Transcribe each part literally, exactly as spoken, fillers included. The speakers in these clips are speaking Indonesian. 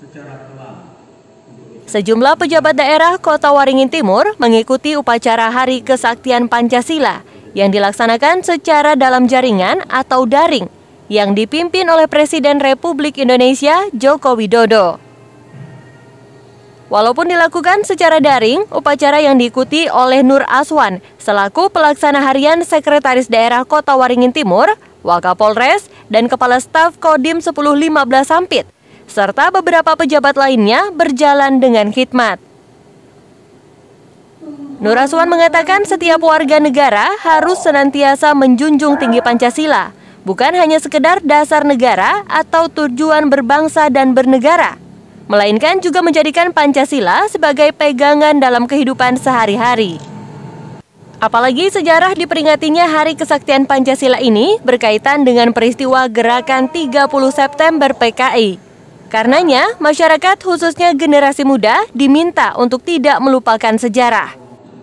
Sejumlah pejabat daerah Kota Waringin Timur mengikuti upacara Hari Kesaktian Pancasila yang dilaksanakan secara dalam jaringan atau daring yang dipimpin oleh Presiden Republik Indonesia Joko Widodo. Walaupun dilakukan secara daring, upacara yang diikuti oleh Nur Aswan selaku pelaksana harian Sekretaris Daerah Kota Waringin Timur, Wakapolres, dan Kepala Staf Kodim sepuluh lima belas Sampit, serta beberapa pejabat lainnya berjalan dengan khidmat. Nur Aswan mengatakan setiap warga negara harus senantiasa menjunjung tinggi Pancasila, bukan hanya sekedar dasar negara atau tujuan berbangsa dan bernegara, melainkan juga menjadikan Pancasila sebagai pegangan dalam kehidupan sehari-hari. Apalagi sejarah diperingatinya Hari Kesaktian Pancasila ini berkaitan dengan peristiwa Gerakan tiga puluh September P K I. Karenanya, masyarakat khususnya generasi muda diminta untuk tidak melupakan sejarah.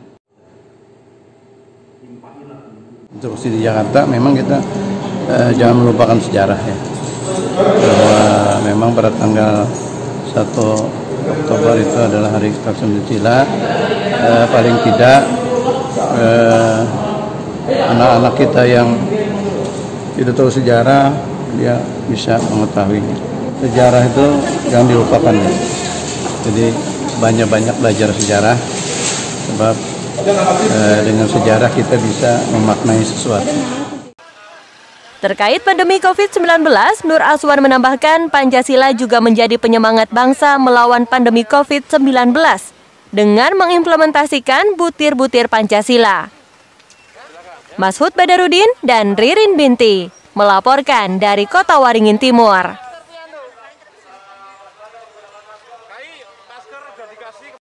Untuk di Jakarta memang kita eh, jangan melupakan sejarah ya. Bahwa memang pada tanggal satu Oktober itu adalah Hari Kesaktian Pancasila. Eh, paling tidak eh, anak-anak kita yang tidak tahu sejarah dia bisa mengetahuinya. Sejarah itu jangan dilupakan ya. Jadi banyak-banyak belajar sejarah sebab eh, dengan sejarah kita bisa memaknai sesuatu. Terkait pandemi COVID sembilan belas, Nur Aswan menambahkan Pancasila juga menjadi penyemangat bangsa melawan pandemi COVID sembilan belas dengan mengimplementasikan butir-butir Pancasila. Mashud Badarudin dan Ririn Binti melaporkan dari Kota Waringin Timur.